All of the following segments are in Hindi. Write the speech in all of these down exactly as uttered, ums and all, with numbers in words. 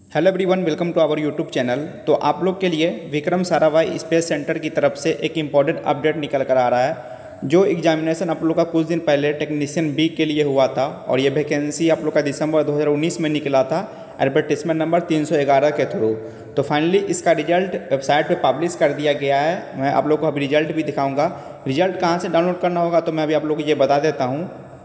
Hello everyone, welcome to our YouTube channel. तो आप लोग के लिए विक्रम साराभाई स्पेस सेंटर की तरफ से एक इम्पॉर्टेंट अपडेट निकल कर आ रहा है। जो एग्जामिनेशन आप लोग का कुछ दिन पहले टेक्नीशियन बी के लिए हुआ था और ये वैकेंसी आप लोग का दिसंबर दो हज़ार उन्नीस में निकला था एडवर्टीजमेंट नंबर तीन सौ ग्यारह के थ्रू। तो फाइनली इसका रिजल्ट वेबसाइट पे पब्लिश कर दिया गया है। मैं आप लोग को अभी रिजल्ट भी दिखाऊंगा। रिजल्ट कहाँ से डाउनलोड करना होगा तो मैं अभी आप लोग को ये बता देता हूँ।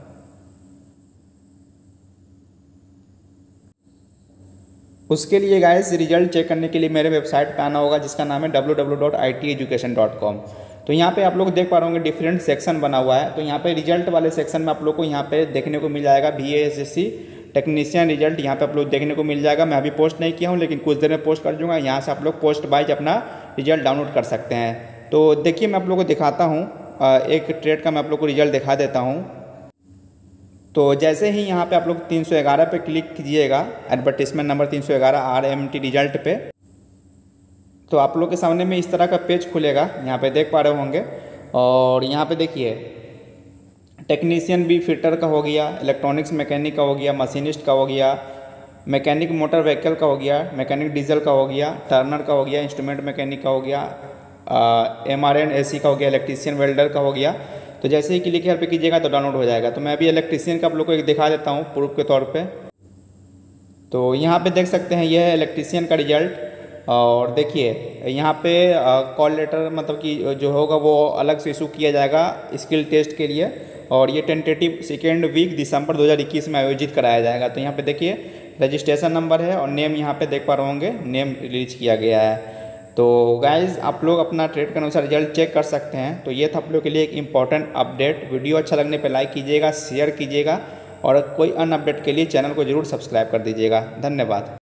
उसके लिए गाइस रिजल्ट चेक करने के लिए मेरे वेबसाइट पे आना होगा, जिसका नाम है W W W dot I T education dot com. तो यहाँ पे आप लोग देख पा रहे होंगे डिफरेंट सेक्शन बना हुआ है। तो यहाँ पे रिजल्ट वाले सेक्शन में आप लोग को यहाँ पे देखने को मिल जाएगा B A S S C technician result. यहाँ पे आप लोग देखने को मिल जाएगा। मैं अभी पोस्ट नहीं किया हूँ, लेकिन कुछ देर में पोस्ट कर दूँगा। यहाँ से आप लोग पोस्ट वाइज अपना रिजल्ट डाउनलोड कर सकते हैं। तो देखिए मैं आप लोग को दिखाता हूँ, एक ट्रेड का मैं आप लोग को रिजल्ट दिखा देता हूँ। तो जैसे ही यहाँ पे आप लोग तीन सौ ग्यारह पे क्लिक कीजिएगा, एडवर्टीजमेंट नंबर तीन सौ ग्यारह आर एम टी रिजल्ट पे, तो आप लोग के सामने में इस तरह का पेज खुलेगा। यहाँ पे देख पा रहे होंगे। और यहाँ पे देखिए टेक्नीशियन बी फिटर का हो गया, इलेक्ट्रॉनिक्स मैकेनिक का हो गया, मशीनिस्ट का हो गया, मैकेनिक मोटर व्हीकल का हो गया, मैकेनिक डीजल का हो गया, टर्नर का हो गया, इंस्ट्रूमेंट मैकेनिक का हो गया, M R N A C का हो गया, इलेक्ट्रीशियन वेल्डर का हो गया। तो जैसे ही क्लिक यहाँ पे कीजिएगा तो डाउनलोड हो जाएगा। तो मैं अभी इलेक्ट्रीशियन का आप लोग को एक दिखा देता हूँ प्रूफ के तौर पे। तो यहाँ पे देख सकते हैं यह है इलेक्ट्रीशियन का रिजल्ट। और देखिए यहाँ पे कॉल लेटर मतलब कि जो होगा वो अलग से इशू किया जाएगा स्किल टेस्ट के लिए। और ये टेंटेटिव सेकेंड वीक दिसंबर दो हज़ार इक्कीस में आयोजित कराया जाएगा। तो यहाँ पे देखिए रजिस्ट्रेशन नंबर है और नेम यहाँ पे देख पा रहे होंगे, नेम रिलीज किया गया है। तो गाइज़ आप लोग अपना ट्रेड के अनुसार रिजल्ट चेक कर सकते हैं। तो ये था आप लोग के लिए एक इंपॉर्टेंट अपडेट। वीडियो अच्छा लगने पे लाइक कीजिएगा, शेयर कीजिएगा और कोई अन्य अपडेट के लिए चैनल को जरूर सब्सक्राइब कर दीजिएगा। धन्यवाद।